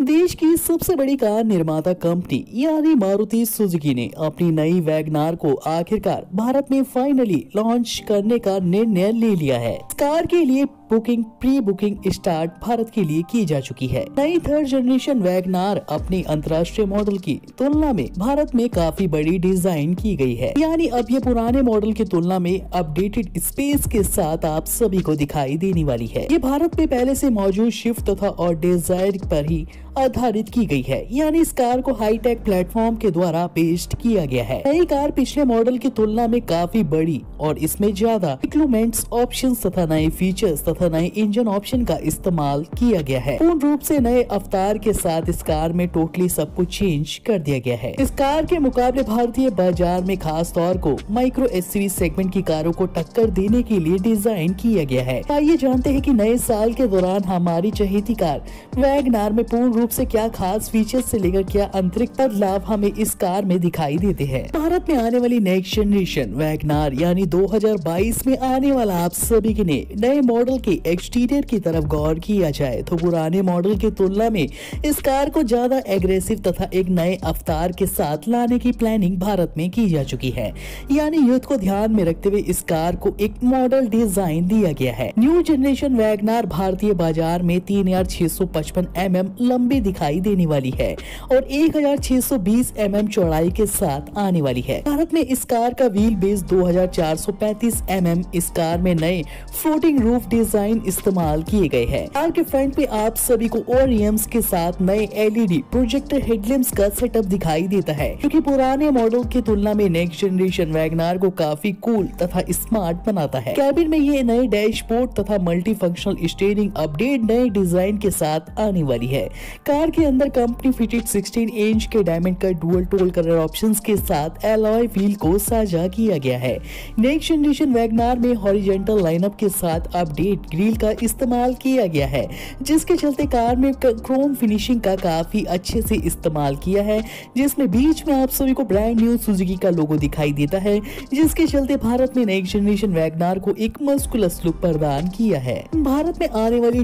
देश की सबसे बड़ी कार निर्माता कंपनी यानी मारुति सुजुकी ने अपनी नई वैगनार को आखिरकार भारत में फाइनली लॉन्च करने का निर्णय ले लिया है। कार के लिए प्री बुकिंग स्टार्ट भारत के लिए की जा चुकी है। नई थर्ड जनरेशन वैगनार अपनी अंतर्राष्ट्रीय मॉडल की तुलना में भारत में काफी बड़ी डिजाइन की गई है, यानी अब ये पुराने मॉडल की तुलना में अपडेटेड स्पेस के साथ आप सभी को दिखाई देने वाली है। ये भारत में पहले से मौजूद शिफ्ट तथा और डिजायर पर ही आधारित की गई है, यानी इस कार को हाईटेक प्लेटफॉर्म के द्वारा पेश किया गया है। नई कार पिछले मॉडल की तुलना में काफी बड़ी और इसमें ज्यादा इक्विपमेंट्स ऑप्शंस तथा नए फीचर्स तथा नए इंजन ऑप्शन का इस्तेमाल किया गया है। पूर्ण रूप से नए अवतार के साथ इस कार में टोटली सब कुछ चेंज कर दिया गया है। इस कार के मुकाबले भारतीय बाजार में खास तौर को माइक्रो एसयूवी सेगमेंट की कारों को टक्कर देने के लिए डिजाइन किया गया है। आइए जानते हैं कि नए साल के दौरान हमारी चहेती कार वैगनार में पूर्ण रूप से क्या खास फीचर्स से लेकर क्या अतिरिक्त बदलाव हमें इस कार में दिखाई देते हैं। भारत में आने वाली नेक्स्ट जनरेशन वैगनार यानी 2022 में आने वाला आप सभी के नए मॉडल के एक्सटीरियर की तरफ गौर किया जाए तो पुराने मॉडल की तुलना में इस कार को ज्यादा एग्रेसिव तथा एक नए अवतार के साथ लाने की प्लानिंग भारत में की जा चुकी है, यानी युद्ध को ध्यान में रखते हुए इस कार को एक मॉडल डिजाइन दिया गया है। न्यू जनरेशन वैगनार भारतीय बाजार में 3655 mm लंबी दिखाई देने वाली है और 1620 mm चौड़ाई के साथ आने वाली है। भारत में इस कार का व्हील बेस 2435 mm। इस कार में नए फ्लोटिंग रूफ डिजाइन इस्तेमाल किए गए हैं। कार के फ्रंट पे आप सभी को ओरियम्स के साथ नए एलईडी प्रोजेक्टर हेडलैम्प्स का सेटअप दिखाई देता है, क्योंकि पुराने मॉडल की तुलना में नेक्स्ट जनरेशन वैगनार को काफी कूल तथा स्मार्ट बनाता है। कैबिन में ये नए डैशबोर्ड तथा मल्टी फंक्शनल स्टीयरिंग अपडेट नए डिजाइन के साथ आने वाली है। कार के अंदर कंपनी फिटेड 16 इंच के डायमंड का डुअल टोल कलर ऑप्शंस के साथ एलॉय व्हील को साझा किया गया है। नेक्स्ट जनरेशन वैगनार में हॉरिजॉन्टल लाइनअप के साथ अपडेट ग्रिल का इस्तेमाल किया गया है, जिसके चलते कार में क्रोम फिनिशिंग का काफी अच्छे से इस्तेमाल किया है, जिसमें बीच में आप सभी को ब्रांड न्यू सुजुकी का लोगो दिखाई देता है, जिसके चलते भारत में नेक्स्ट जनरेशन वैगनार को एक मस्कुलस लुक प्रदान किया है। भारत में आने वाली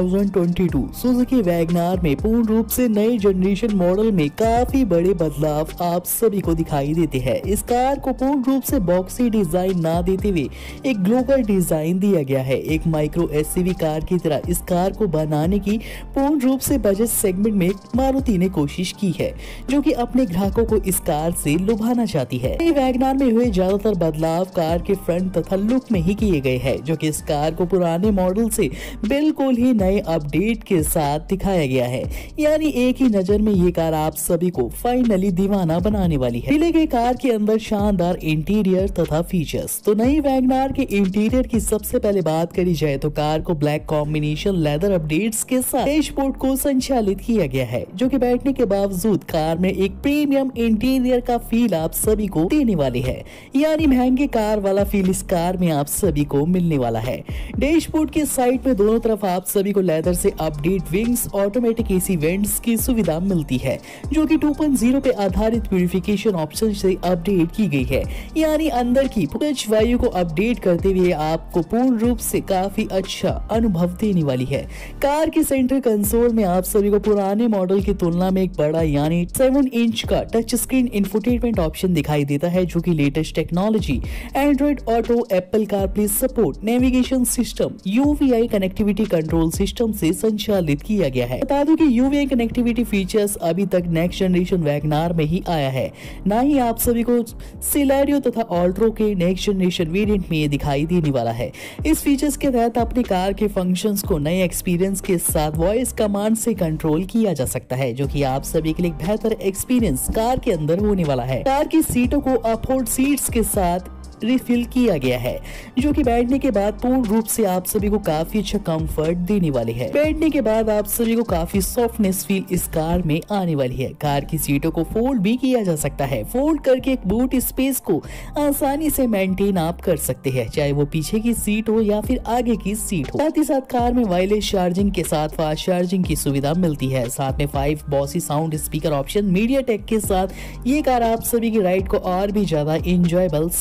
2022 सुजुकी वैगनार में पूर्ण रूप से नए जनरेशन मॉडल में काफी बड़े बदलाव आप सभी को दिखाई देते हैं। इस कार को पूर्ण रूप से बॉक्सी डिजाइन ना देते हुए एक ग्लोबल डिजाइन दिया गया है। एक माइक्रो एसयूवी कार की तरह इस कार को बनाने की पूर्ण रूप से बजट सेगमेंट में मारुति ने कोशिश की है, जो कि अपने ग्राहकों को इस कार से लुभाना चाहती है। वैगनार में हुए ज्यादातर बदलाव कार के फ्रंट तथा लुक में ही किए गए हैं, जो कि इस कार को पुराने मॉडल से बिल्कुल ही नए अपडेट के साथ दिखाया गया है, यानी एक ही नजर में ये कार आप सभी को फाइनली दीवाना बनाने वाली है। मिले गए कार के अंदर शानदार इंटीरियर तथा फीचर्स। तो नई वैगनार के इंटीरियर की सबसे पहले बात करी जाए तो कार को ब्लैक कॉम्बिनेशन लेदर अपडेट्स के साथ डैशबोर्ड को संचालित किया गया है, जो कि बैठने के बावजूद कार में एक प्रीमियम इंटीरियर का फील आप सभी को देने वाली है, यानी महंगे कार वाला फील इस कार में आप सभी को मिलने वाला है। डैशबोर्ड के साइड में दोनों तरफ आप सभी को लेदर से update wings automatic AC vents की सुविधा मिलती है, जो कि 2.0 पे आधारित प्यूरिफिकेशन ऑप्शन से अपडेट की गई है, यानी अंदर की टच वायु को अपडेट करते हुए आपको पूर्ण रूप से काफी अच्छा अनुभव देने वाली है। कार के सेंटर कंसोल में आप सभी को पुराने मॉडल की तुलना में एक बड़ा यानी 7 इंच का टच स्क्रीन इंफोटेनमेंट ऑप्शन दिखाई देता है, जो कि latest technology android auto, apple carplay support, navigation system, UVI connectivity control system से संचालित किया गया है। बता दूं कि यूवीआई कनेक्टिविटी फीचर्स अभी तक नेक्स्ट जनरेशन वैगनार में ही आया है, ना ही आप सभी को सिलेरियो तथा ऑल्ट्रो के नेक्स्ट जनरेशन वेरिएंट में ये दिखाई देने वाला है। इस फीचर्स के तहत अपनी कार के फंक्शंस को नए एक्सपीरियंस के साथ वॉइस कमांड से कंट्रोल किया जा सकता है, जो कि आप सभी के लिए बेहतर एक्सपीरियंस कार के अंदर होने वाला है। कार की सीटों को अपहोल्ड सीट्स के साथ रिफिल किया गया है, जो कि बैठने के बाद पूर्ण रूप से आप सभी को काफी अच्छा कंफर्ट देने वाली है। बैठने के बाद आप सभी को काफी सॉफ्टनेस फील इस कार में आने वाली है। कार की सीटों को फोल्ड भी किया जा सकता है, फोल्ड करके एक बूट स्पेस को आसानी से मेंटेन आप कर सकते हैं, चाहे वो पीछे की सीट हो या फिर आगे की सीट हो। साथ ही साथ कार में वायरलेस चार्जिंग के साथ फास्ट चार्जिंग की सुविधा मिलती है। साथ में 5 बॉसी साउंड स्पीकर ऑप्शन मीडियाटेक के साथ ये कार आप सभी की राइड को और भी ज्यादा इंजॉयबल सफर में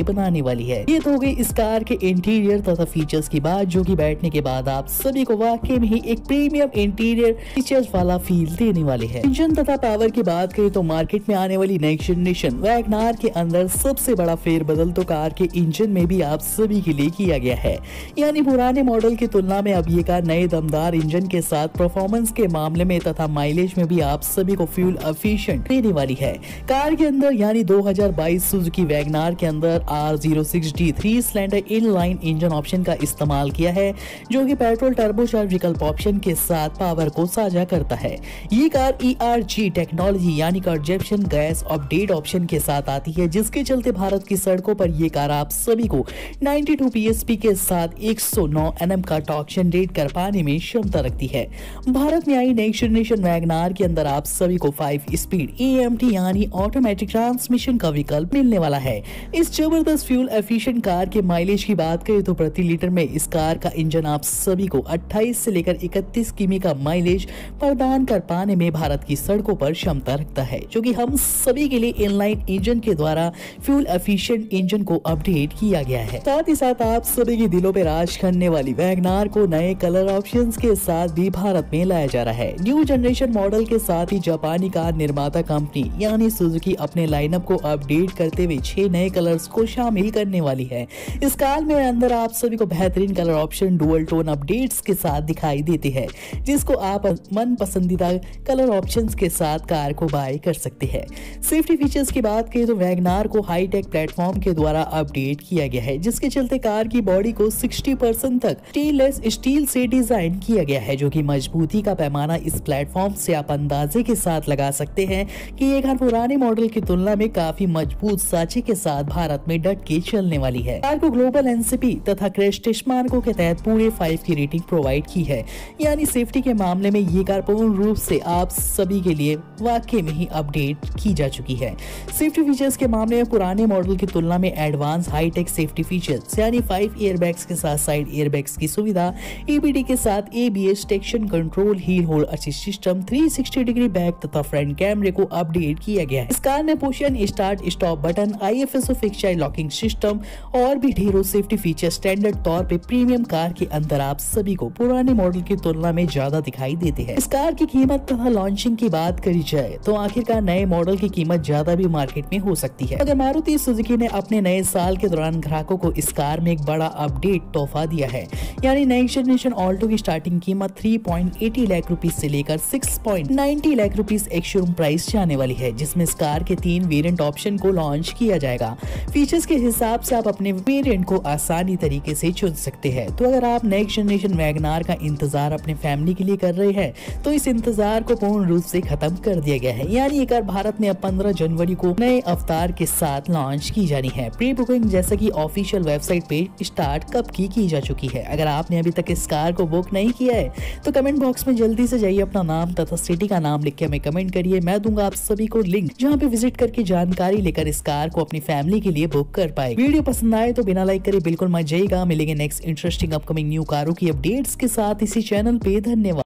बनाने वाली है। ये तो हो गई इस कार के इंटीरियर तथा फीचर्स की बात, जो कि बैठने के बाद आप सभी को वाकई में ही एक प्रीमियम इंटीरियर फीचर्स वाला फील देने वाले है। इंजन तथा पावर की बात करें तो मार्केट में आने वाली नेक्स्ट जनरेशन वैगनार के अंदर सबसे बड़ा फेरबदल तो कार के इंजन में भी आप सभी के लिए किया गया है। यानी पुराने मॉडल की तुलना में अब ये कार नए दमदार इंजन के साथ परफॉर्मेंस के मामले में तथा माइलेज में भी आप सभी को फ्यूल एफिशिएंट देने वाली है। कार के अंदर यानी 2022 सुजुकी वैगनार के अंदर R06D 3 cylinder inline engine option का इस्तेमाल किया है, जो कि पेट्रोल टर्बोचार्ज विकल्प ऑप्शन के साथ पावर को साझा करता है। ये कार ERG टेक्नोलॉजी यानी कंजप्शन गैस अपडेट ऑप्शन के साथ आती है, जिसके चलते भारत की सड़कों पर ये कार आप सभी को 92 PSP के साथ 109 Nm का टॉर्क जनरेट कर पाने में क्षमता रखती है। भारत में आई नेक्स्ट जनरेशन वैगनार के अंदर आप सभी को 5 स्पीड AMT यानी ऑटोमेटिक ट्रांसमिशन का विकल्प मिलने वाला है। इस जबरदस्त फ्यूल एफिशिएंट कार के माइलेज की बात करें तो प्रति लीटर में इस कार का इंजन आप सभी को 28 से लेकर 31 किमी का माइलेज प्रदान कर पाने में भारत की सड़कों पर क्षमता रखता है, जो कि हम सभी के लिए इनलाइन इंजन के द्वारा फ्यूल एफिशिएंट इंजन को अपडेट किया गया है। साथ ही साथ आप सभी के दिलों पे राज करने वाली वैगनार को नए कलर ऑप्शंस के साथ भी भारत में लाया जा रहा है। न्यू जनरेशन मॉडल के साथ ही जापानी कार निर्माता कंपनी यानी सुजुकी अपने लाइनअप को अपडेट करते हुए 6 नए कलर्स को शामिल करने वाली है। इस कार में अंदर आप सभी को बेहतरीन colour option dual tone updates के साथ दिखाई देते हैं, जिसको आप मन पसंदीदा कलर ऑप्शंस के साथ कार को बाय कर सकते हैं। सेफ्टी फीचर्स की बात करें तो वैगनार को हाईटेक प्लेटफॉर्म के द्वारा अपडेट किया गया है, जिसके चलते कार की बॉडी को 60% तक स्टेनलेस स्टील से डिजाइन किया गया है, जो कि मजबूती का पैमाना इस प्लेटफॉर्म से आप अंदाजे के साथ लगा सकते हैं कि ये कार पुराने मॉडल की तुलना में काफी मजबूत साँचे के साथ भारत में डट के चलने वाली है। कार को ग्लोबल NCP तथा क्रैश टेस्ट मानकों के तहत पूरे 5 की रेटिंग प्रोवाइड की है। यानी सेफ्टी के मामले में ये कार पूर्ण रूप से आप सभी के लिए वाकई में ही अपडेट की जा चुकी है। सेफ्टी फीचर्स के मामले में पुराने मॉडल की तुलना में एडवांस हाईटेक सेफ्टी फीचर्स यानी 5 एयरबैग्स के साथ साइड एयरबैग्स की सुविधा, EBD के साथ ABS traction control, hill hold assist system, 360 degree back तथा फ्रंट कैमरे को अपडेट किया गया है। इस कार में push and start stop button, IFSO fix child locking system और भी ढेरों सेफ्टी फीचर स्टैंडर्ड तौर पे प्रीमियम कार के अंदर आप सभी को पुराने मॉडल की तुलना में ज्यादा दिखाई देते हैं। इस कार की कीमत तथा लॉन्चिंग की बात करी जाए तो आखिरकार नए मॉडल की कीमत ज्यादा भी मार्केट में हो सकती है। अगर मारुति सुजुकी ने अपने नए साल के दौरान ग्राहकों को इस कार में एक बड़ा अपडेट तोहफा दिया है। यानी नेक्स्ट जनरेशन ऑल्टो की स्टार्टिंग कीमत 3.80 लाख रुपीज से लेकर 6.90 lakh rupees ex showroom price जाने वाली है, जिसमें इस कार के 3 वेरिएंट ऑप्शन को लॉन्च किया जाएगा। फीचर्स के हिसाब से आप अपने वेरिएंट को आसानी तरीके से चुन सकते हैं। तो अगर आप नेक्स्ट जनरेशन वैगनार का इंतजार अपने फैमिली के लिए कर रहे हैं तो इस इंतजार को पूर्ण रूप से खत्म कर दिया गया है। यानी ये कार भारत में अब 15 जनवरी को नए अवतार के साथ लॉन्च की जानी है। प्री बुकिंग जैसा कि ऑफिशियल वेबसाइट पे स्टार्ट कब की जा चुकी है। अगर आपने अभी तक इस कार को बुक नहीं किया है तो कमेंट बॉक्स में जल्दी से जाइए, अपना नाम तथा सिटी का नाम लिख के हमें कमेंट करिए। मैं दूंगा आप सभी को लिंक, जहाँ पे विजिट करके जानकारी लेकर इस कार को अपनी फैमिली के लिए बुक कर पाए। वीडियो पसंद आए तो बिना लाइक करे बिल्कुल मत जाइएगा। मिलेंगे नेक्स्ट इंटरेस्टिंग अपकमिंग न्यू कारों की अपडेट्स के साथ इसी चैनल पे। धन्यवाद।